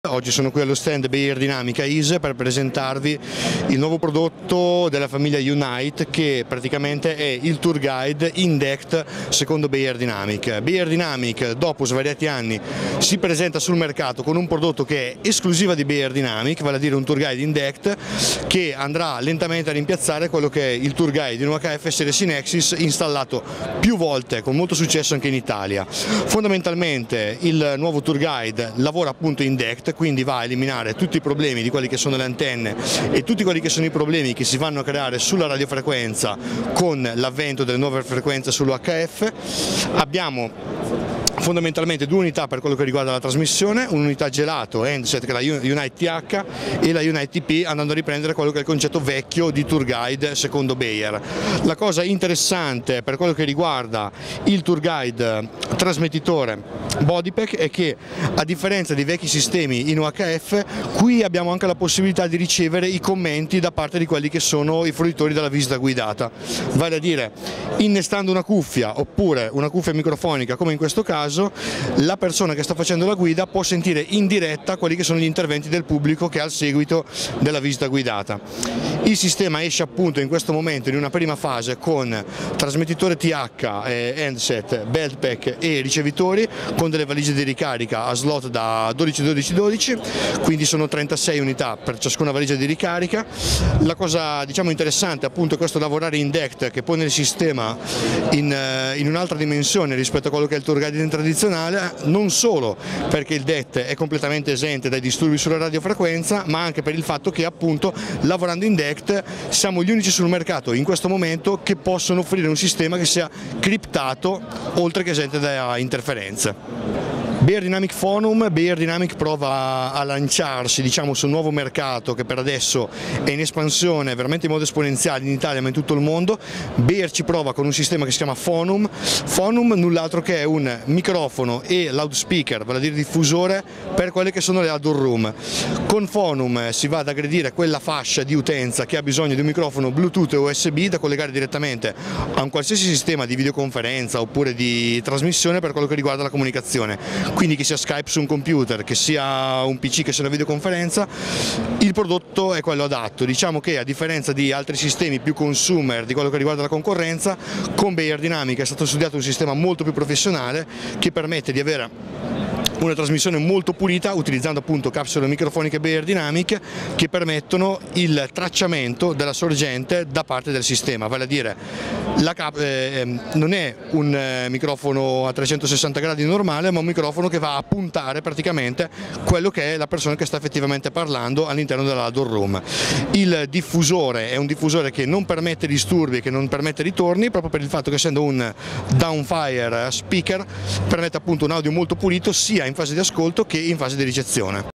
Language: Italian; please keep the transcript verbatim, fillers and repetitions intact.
Oggi sono qui allo stand Beyerdynamic a Ise per presentarvi il nuovo prodotto della famiglia Unite, che praticamente è il tour guide in D E C T secondo Beyerdynamic. Beyerdynamic dopo svariati anni si presenta sul mercato con un prodotto che è esclusiva di Beyerdynamic, vale a dire un tour guide in D E C T che andrà lentamente a rimpiazzare quello che è il tour guide in U H F serie Synexis, installato più volte con molto successo anche in Italia. Fondamentalmente il nuovo tour guide lavora appunto in D E C T, quindi va a eliminare tutti i problemi di quelli che sono le antenne e tutti quelli che sono i problemi che si vanno a creare sulla radiofrequenza con l'avvento delle nuove frequenze sull'U H F. Abbiamo fondamentalmente due unità per quello che riguarda la trasmissione, un'unità gelato handset che è la Unite T H e la Unite T P, andando a riprendere quello che è il concetto vecchio di tour guide secondo Beyer. La cosa interessante per quello che riguarda il tour guide trasmettitore Bodypack è che, a differenza dei vecchi sistemi in U H F, qui abbiamo anche la possibilità di ricevere i commenti da parte di quelli che sono i fruitori della visita guidata, vale a dire innestando una cuffia oppure una cuffia microfonica come in questo caso, la persona che sta facendo la guida può sentire in diretta quelli che sono gli interventi del pubblico che ha al seguito della visita guidata. Il sistema esce appunto in questo momento in una prima fase con trasmettitore T H, eh, handset, beltpack e ricevitori, con delle valigie di ricarica a slot da dodici dodici dodici, quindi sono trentasei unità per ciascuna valigia di ricarica. La cosa, diciamo, interessante appunto è questo lavorare in D E C T, che pone il sistema in, in un'altra dimensione rispetto a quello che è il tour guide tradizionale, non solo perché il D E C T è completamente esente dai disturbi sulla radiofrequenza, ma anche per il fatto che appunto lavorando in D E C T siamo gli unici sul mercato in questo momento che possono offrire un sistema che sia criptato oltre che esente da interferenze. Beyerdynamic Phonum, Beyerdynamic prova a lanciarsi, diciamo, sul nuovo mercato che per adesso è in espansione veramente in modo esponenziale in Italia ma in tutto il mondo. Beyer ci prova con un sistema che si chiama Phonum. Phonum null'altro che è un microfono e loudspeaker, vale a dire diffusore, per quelle che sono le outdoor room. Con Phonum si va ad aggredire quella fascia di utenza che ha bisogno di un microfono Bluetooth e U S B da collegare direttamente a un qualsiasi sistema di videoconferenza oppure di trasmissione per quello che riguarda la comunicazione. Quindi che sia Skype su un computer, che sia un P C, che sia una videoconferenza, il prodotto è quello adatto. Diciamo che, a differenza di altri sistemi più consumer di quello che riguarda la concorrenza, con Beyerdynamic è stato studiato un sistema molto più professionale che permette di avere una trasmissione molto pulita utilizzando appunto capsule microfoniche Beyerdynamic che permettono il tracciamento della sorgente da parte del sistema, vale a dire la cap eh, non è un eh, microfono a trecentosessanta gradi normale, ma un microfono che va a puntare praticamente quello che è la persona che sta effettivamente parlando all'interno della door room. Il diffusore è un diffusore che non permette disturbi, che non permette ritorni, proprio per il fatto che, essendo un downfire speaker, permette appunto un audio molto pulito sia in fase di ascolto che in fase di ricezione.